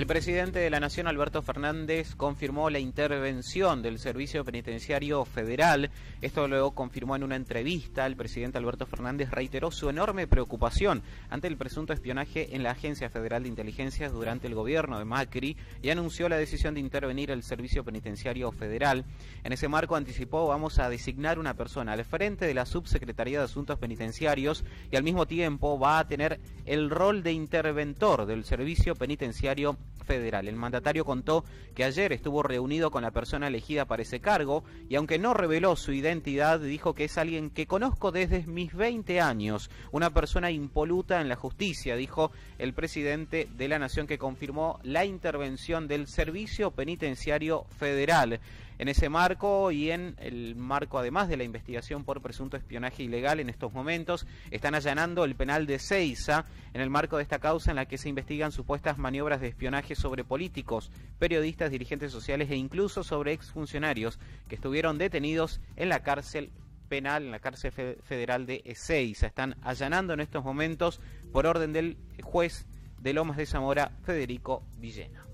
El presidente de la Nación, Alberto Fernández, confirmó la intervención del Servicio Penitenciario Federal. Esto lo confirmó en una entrevista. El presidente Alberto Fernández reiteró su enorme preocupación ante el presunto espionaje en la Agencia Federal de Inteligencia durante el gobierno de Macri y anunció la decisión de intervenir el Servicio Penitenciario Federal. En ese marco anticipó: vamos a designar una persona al frente de la Subsecretaría de Asuntos Penitenciarios y al mismo tiempo va a tener el rol de interventor del Servicio Penitenciario Federal. El mandatario contó que ayer estuvo reunido con la persona elegida para ese cargo y aunque no reveló su identidad, dijo que es alguien que conozco desde mis 20 años, una persona impoluta en la justicia, dijo el presidente de la Nación, que confirmó la intervención del Servicio Penitenciario Federal. En ese marco y en el marco además de la investigación por presunto espionaje ilegal, en estos momentos están allanando el penal de Ezeiza en el marco de esta causa en la que se investigan supuestas maniobras de espionaje sobre políticos, periodistas, dirigentes sociales e incluso sobre exfuncionarios que estuvieron detenidos en la cárcel penal, en la cárcel federal de Ezeiza. Están allanando en estos momentos por orden del juez de Lomas de Zamora, Federico Villena.